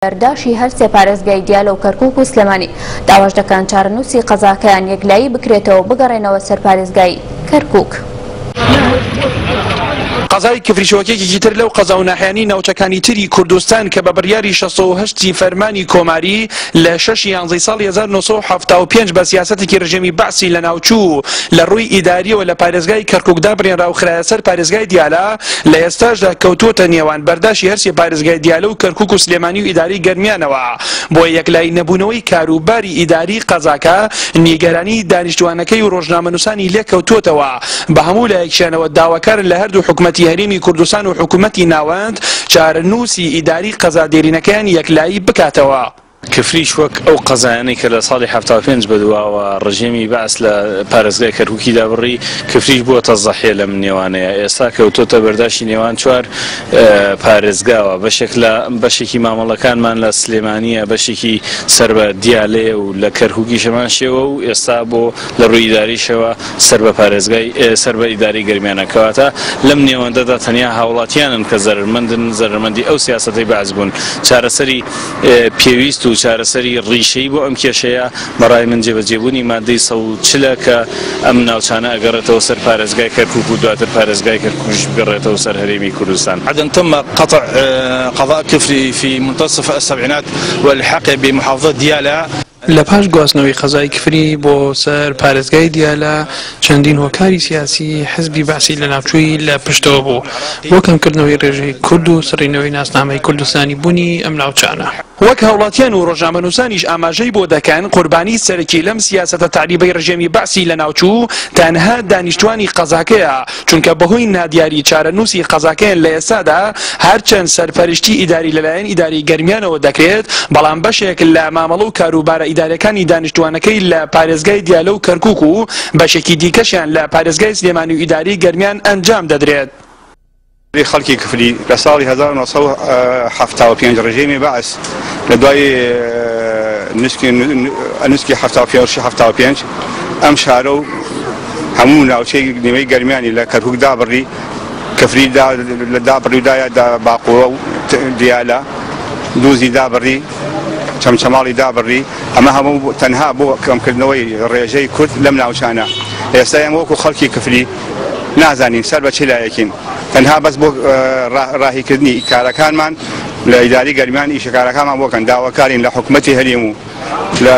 بەرداشی هەر سێ پارێزگای دیالە و کەرکوک و سلێمانی داواش دەکەن چارەنووسی قەزاکەیان یەکلایی بکرێتەوە بگەڕێنەوە سەر پارێزگای کەرکوک. قەزای کفریشۆکێکی تر لەو قەزا و ناحیانی ناوچەکانی تری کوردستان کە بە بڕیاری 68 فەرمانی کۆماری لە 6 یانزەی ساڵی 1975 بە سیاسەتێکی ڕژێمی بەعسی لە ناوچوو لە ڕووی ئیداریەوە لە پارێزگای کەرکوکدا بڕێنرا و خرایە سەر پارێزگای دیالە لە ئێستاشدا کەوتووەتە نێوان بەرداشی هەرسێ پارێزگای دیالە و کەرکوک و سلێمانی و ئیداری گەرمیانەوە بۆ یەکلای نەبوونەوەی کاروباری ئیداری قەزاکە نیگەرانی دانیشتوانەکەی و ڕۆژنامەنووسانی لێ کەوتووەتەوە بە هەموو لایەکشانەوە داواکارن لە هەردوو حکومەتی هەرێمی کوردستان و حکومەتی ناوەند چارەنووسی ئیداری قەزا دێرینەکەیان یەکلایی بکاتەوە. کفریش وەک ئەو قەزایانەی کە لە ساڵی 75 بەدواوە ڕژێمی بەعس لە پارێزگای کەرکووکیدا بڕی کفریش بووەتە زەحیە لەم نێوانەیە ئێستا کەوتۆتە بەرداشی نێوان چوار پارێزگاوە بەشێکی مامەڵەکانمان لە سلێمانیە بەشێکی سەر بە دیالەیە و لە کەرکووکی شەمان شێوە و ئێستا بۆ لە ڕووی ئیداریشەوە سەر بە پارێزگای سەر بە ئیداری گەرمیانەکەواتە لەم نێوەندەدا تەنیا هاوڵاتیانن کە زەرمەندی ئەو سیاسەتەی بەعس بوون چارەسەری پێویست و چارەسەری ڕیشەی بۆ ئەم کێشەیە بەڕای من جێبەجێبوونی مادەی 140 کە ئەم ناوچانە ئەگەڕێتەوە سەر پارێزگای کەرکوک و دواتر پارێزگای کەرکوک بگەڕێتەوە سەر هەرێمی کوردستان. عدم تم قطع قضاء كفري في منتصف السبعينات والحق بمحافظة ديالى لە پاش گواستنەوەی قەزای کفری بۆ سەر پارێزگای دیالە چەندین هۆکاری سیاسی حزبی بەعسی لە ناوچووی لە پشتەوە بوو بۆ کەمکردنەوەی ڕێژەی کورد و سڕینەوەی ناسنامەی کوردستانی بوونی ئەم ناوچانە. وەک هەوڵاتیان و ڕۆژنامەنووسانیش ئاماژەی بۆ دەکەن قوربانی سەرەکی لەم سیاسەتە تعریبەی ڕژێمی بەعسی لە ناوچوو تەنها دانیشتوانی قەزاکەیە چونکە بەهۆی نادیاری چارەنووسی قەزاکەیان لە ئێستادا هەرچەند سەرپەرشتی ئیداری لەلایەن ئیداری گەرمیانەوە دەکرێت بەڵام بەشێک لە مامەڵە و کاروبارە ئیدارەکانی دانیشتوانەکەی لە پارێزگای دیالە و کەرکوک و بەشێکی دیکەشیان لە پارێزگای سلێمانی و ئیداری گەرمیان ئەنجام دەدرێت. خەڵکی کفری لە ساڵی 1975 ڕژێمی بەعس لە دوای نوسکی 75 ئەم شارە و هەموو ناوچەی نێوەی گەرمیانی لە کەرکوک دابڕی کفری لە دابڕیدایە باقووە و دیالە دووزی دابڕی چەمچەماڵی دابڕی ئەمە هەموو تەنها بۆ کەمکردنەوەی ڕێژەی کورد لەم ناوچانە ئێستا ئەم وەکو خەڵکی کفری نازانین سەر بە چ لایەکین تەنها بەس بۆ ڕاهیکردنی کارەکانمان لە ئیداری گەرمیان ئیشەکارەکانمان بۆکەن داواکارین لە حکومەتی هەرێم و لە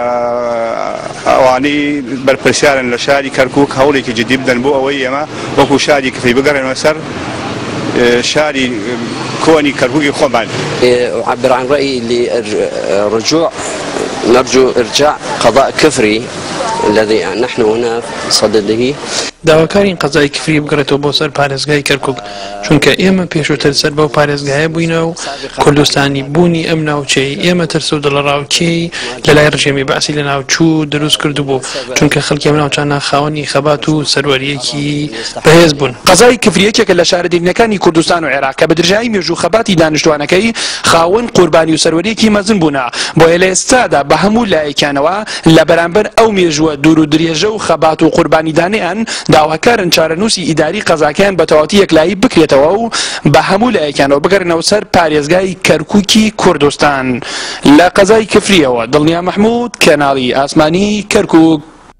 ئەوانەی بەرپرسیارن لە شاری کەرکوک هەوڵێکی جدی بدەن بۆ ئەوەی ئێمە وەکو شاری کفری بگەڕێنەوە سەر شاري كوني كركوكي خمان. أعبر عن رأيي للرجوع نرجو إرجاع قضاء كفري الذي نحن هنا صدده. داواکارین قەزای کفری بگرێتەوە بۆ سەر پارێزگای کەرکوک چونکە ئێمە پێشووتر سەر بەو پارێزگایە بووینەوە و کوردستانی بوونی ئەم ناوچەی ئێمە ترس و دڵڕاوکێی لەلای ڕژێمی بەعسی لە ناوچوو دروست کردبوو چونکە خەڵکی ئەم ناوچانە خاوەنی خەبات و سەروەریەکی بەهێز بوون. قەزای کفریەکێکە لە شارەدێرینەکانی کوردستان و عێراق کە بەدرژایی مێژوو خەباتی دانیشتوانەکەی خاوەن قوربانی و سەروەریەکی مەزن بوونە بۆیە لە ئێستادا بە هەموو لایەکانەوە لە بەرامبەر ئەو مێژووە دوور و درێژە و خەبات و قوربانیدانیان داواکارن چارەنووسی ئیداری قەزاکەیان بە تەواوەتی یەکلایی بکرێتەوە و بە هەموو لایەکانەوە بگەڕێنەوە سەر پارێزگای کەرکووکی کوردستان. لە قەزای کفریەوە دڵنیا محمود کەناڵی ئاسمانی کەرکوک.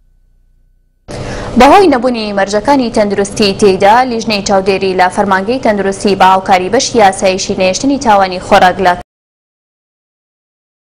بەهۆی نەبوونی مەرجەکانی تەندروستی تێیدا لیژنەی چاودێری لە فەرمانگەی تەندروستی بە هاوکاری بەشی یاساییشی نێشتنی تاوانی خۆراک لە